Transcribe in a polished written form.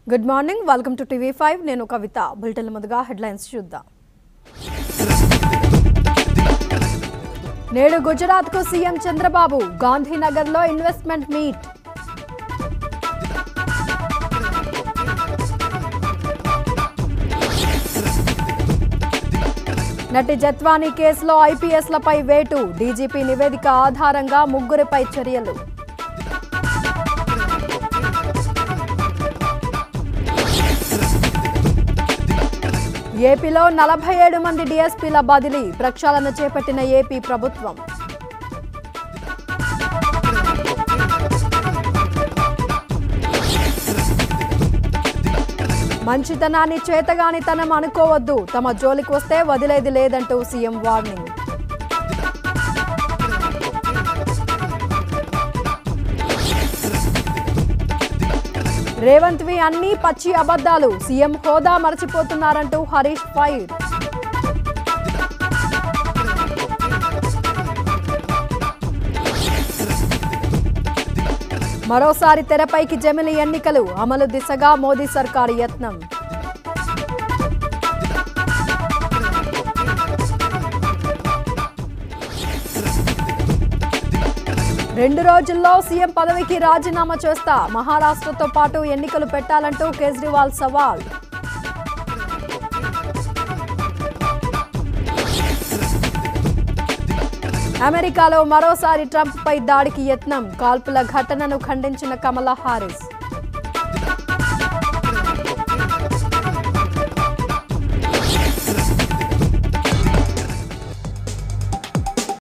Good morning. Welcome to TV5. నేను కవిత. Bulletin ముందుగా headlines చూద్దాం. నేడు గుజరాత్ కు సీఎం చంద్రబాబు గాంధీనగర్ లో ఇన్వెస్ట్మెంట్ మీట్. నటి జత్వానీ కేసులో ఐపీఎస్లపై వేటు. డీజీపీ నివేదిక ఆధారంగా ముగ్గురిపై చర్యలు. ఏపీలో 47 మంది డీఎస్పీల బదిలీ. ప్రక్షాళన చేపట్టిన ఏపీ ప్రభుత్వం. మంచితనాన్ని చేతగానితనం అనుకోవద్దు. తమ జోలికి వస్తే వదిలేది లేదంటూ సీఎం వార్నింగ్. రేవంత్ వి అన్ని పచ్చి అబద్ధాలు. సీఎం హోదా మరచిపోతున్నారంటూ హరీష్ ఫైర్. మరోసారి తెరపైకి జమిలి ఎన్నికలు. అమలు దిశగా మోదీ సర్కారు యత్నం. రెండు రోజుల్లో సీఎం పదవికి రాజీనామా చేస్తా. మహారాష్ట్రతో పాటు ఎన్నికలు పెట్టాలంటూ కేజ్రీవాల్ సవాల్. అమెరికాలో మరోసారి ట్రంప్ పై దాడికి యత్నం. కాల్పుల ఘటనను ఖండించిన కమలా హారిస్.